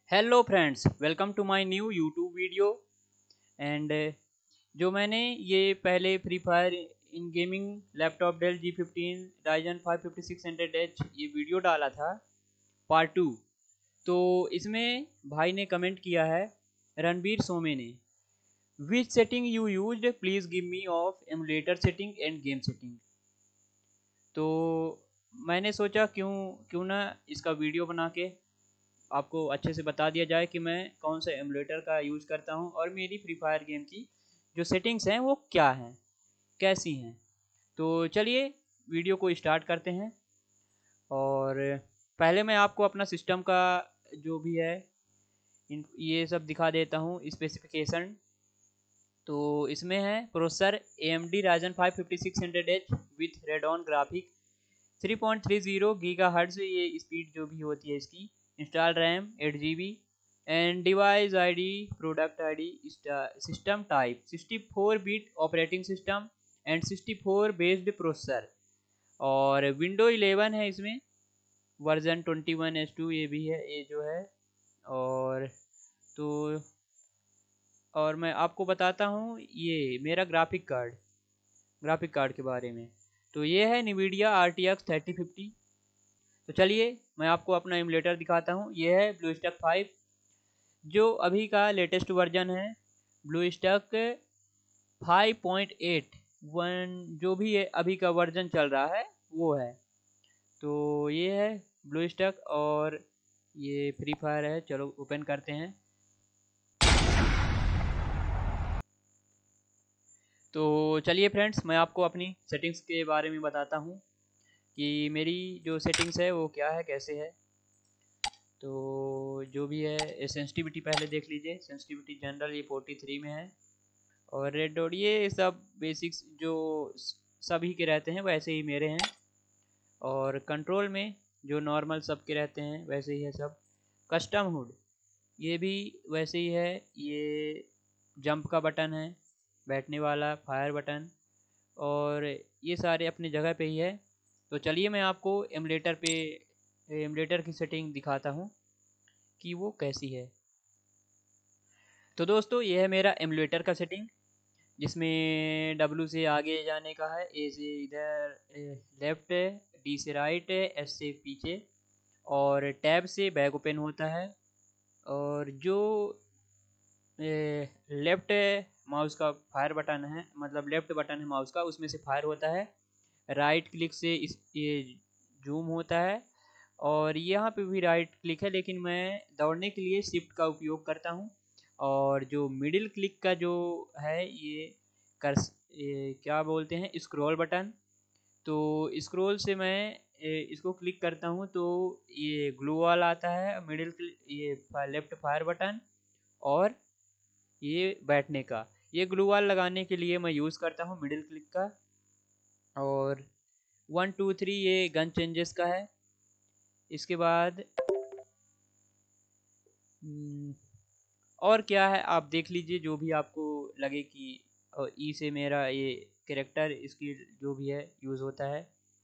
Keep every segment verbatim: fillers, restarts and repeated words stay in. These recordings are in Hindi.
Hello friends, welcome to my new YouTube video. And जो मैंने ये पहले free fire in gaming laptop Dell G fifteen Ryzen five fifty six hundred H ये वीडियो डाला था पार्ट टू। तो इसमें भाई ने कमेंट किया है, रणबीर सोमे ने, which setting you used please give me of emulator setting and game setting. तो मैंने सोचा क्यों क्यों ना इसका वीडियो बना के आपको अच्छे से बता दिया जाए कि मैं कौन सा एमुलेटर का यूज़ करता हूं और मेरी फ्री फायर गेम की जो सेटिंग्स हैं वो क्या हैं, कैसी हैं। तो चलिए वीडियो को स्टार्ट करते हैं। और पहले मैं आपको अपना सिस्टम का जो भी है इन ये सब दिखा देता हूं स्पेसिफिकेशन। तो इसमें है processor A M D Ryzen five fifty six hundred H with Radeon graphic three point three zero giga hertz ये स्पीड जो भी होती है इसकी। Install RAM eight G B and device ID product ID system type sixty four bit operating system and sixty four based processor. और विंडो इलेवन है इसमें, version twenty one S two ये भी है ये जो है। और तो और मैं आपको बताता हूँ ये मेरा ग्राफिक कार्ड ग्राफिक कार्ड के बारे में। तो ये है NVIDIA R T X thirty fifty. तो चलिए मैं आपको अपना एमुलेटर दिखाता हूँ। ये है ब्लूस्टैक फाइव जो अभी का लेटेस्ट वर्जन है। Bluestack five point eight one जो भी है अभी का वर्जन चल रहा है वो है। तो ये है ब्लूस्टैक और ये फ्री फायर है। चलो ओपन करते हैं। तो चलिए फ्रेंड्स मैं आपको अपनी सेटिंग्स के बारे में बताता हूँ कि मेरी जो सेटिंग्स है वो क्या है, कैसे है। तो जो भी है सेंसिटिविटी पहले देख लीजिए। सेंसिटिविटी जनरल ये फोर्टी थ्री में है। और रेड डॉट ये सब बेसिक्स जो सभी के रहते हैं वैसे ही मेरे हैं। और कंट्रोल में जो नॉर्मल सबके रहते हैं वैसे ही है सब। कस्टम हुड ये भी वैसे ही है। ये जंप का बटन है, बैठने वाला फायर बटन, और ये सारे अपनी जगह पे ही है। तो चलिए मैं आपको एमुलेटर पे एमुलेटर की सेटिंग दिखाता हूँ कि वो कैसी है। तो दोस्तों ये है मेरा एमुलेटर का सेटिंग, जिसमें डब्ल्यू से आगे जाने का है, ए से इधर लेफ्ट है, डी से राइट है, एस से पीछे, और टैब से बैक ओपन होता है। और जो लेफ्ट माउस का फायर बटन है, मतलब लेफ्ट बटन है माउस का, उसमें से फायर होता है। राइट क्लिक से इस ये जूम होता है। और यहाँ पे भी राइट क्लिक है, लेकिन मैं दौड़ने के लिए शिफ्ट का उपयोग करता हूँ। और जो मिडिल क्लिक का जो है ये कर ये क्या बोलते हैं, स्क्रॉल बटन। तो स्क्रॉल से मैं ए, इसको क्लिक करता हूँ तो ये ग्लू वॉल आता है, मिडिल क्लिक ये लेफ्ट फायर बटन, और ये बैठने का। ये ग्लू वॉल लगाने के लिए मैं यूज़ करता हूँ मिडिल क्लिक का। और वन टू थ्री ये गन चेंजेस का है। इसके बाद हम्म, और क्या है आप देख लीजिए, जो भी आपको लगे कि ई से मेरा ये कैरेक्टर इसकी जो भी है यूज़ होता है।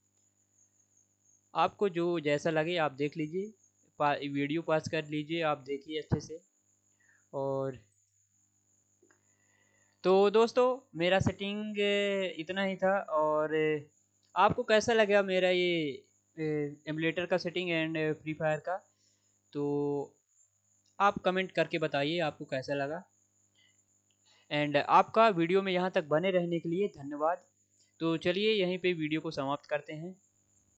आपको जो जैसा लगे आप देख लीजिए, पा, वीडियो पास कर लीजिए, आप देखिए अच्छे से। और तो दोस्तों मेरा सेटिंग इतना ही था। और आपको कैसा लगा मेरा ये एमुलेटर का सेटिंग एंड फ्री फायर का, तो आप कमेंट करके बताइए आपको कैसा लगा। एंड आपका वीडियो में यहाँ तक बने रहने के लिए धन्यवाद। तो चलिए यहीं पे वीडियो को समाप्त करते हैं।